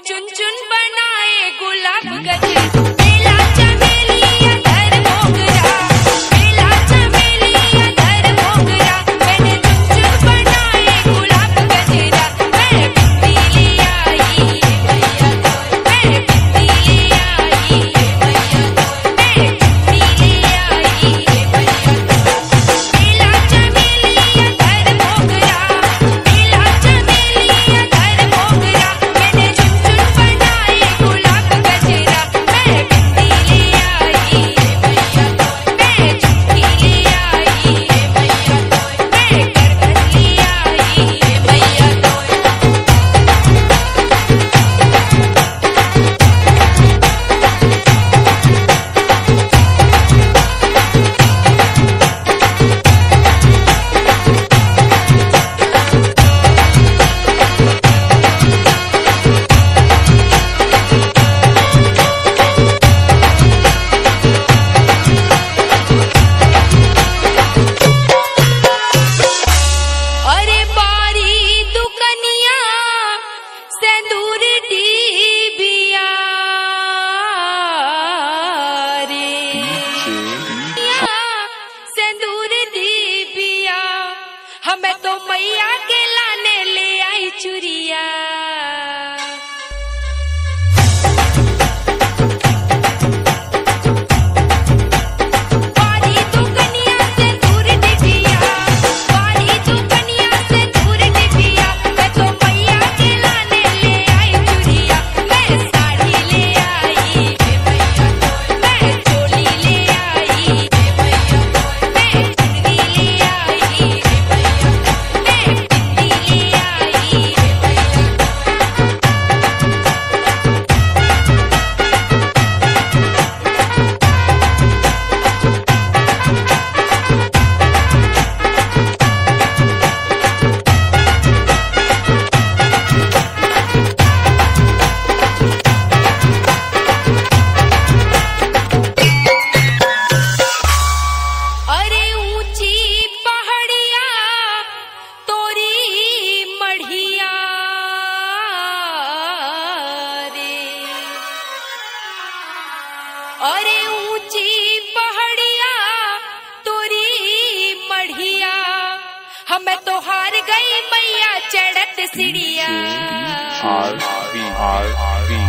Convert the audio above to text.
चुन चुन बनाए गुलाब गजरे, बेला चमेली अतर मोगरा, बेला चमेली अतर मोगरा। मैंने चुन चुन बनाए गुलाब गजरा, मैं बिंदी ले आई मैया तोर, मैं बिंदी ले आई मैया तोर, मैं बिंदी ले आई मैया तोर। बेला चमेली अतर मोगरा, बेला चमेली अतर मोगरा। मैंने चुन चुन बनाए गुलाब गजरा, मैं बिंदी ले आई मैया तोर, मैं चुटकी ले आई मैया तोर, मैं करवट ले आई मैया तोर। अरे बारी दुकनिया सिंदूर डिबिया रे, सिंदूर डिबिया। हमें तो मैया के लाने ले आई चुरिया। बारी दुकनिया सिंदूर डिबिया, बारी दुकनिया सिंदूर डिबिया। मैं तो मैया के लाने ले आई चुरिया। मैं साड़ी ले आई मैया तोर, मैं चोली ले आई मैया तोर, मैं चुनरी ले आई मैया तोर, मैं बिंदी ले आई मैया तोर। अरे ऊंची पहाड़िया तोरी मढ़िया रे, अरे ऊंची पहाड़िया तोरी मढ़िया। हमें तो हार गई मैया चढ़त सीढ़िया। R B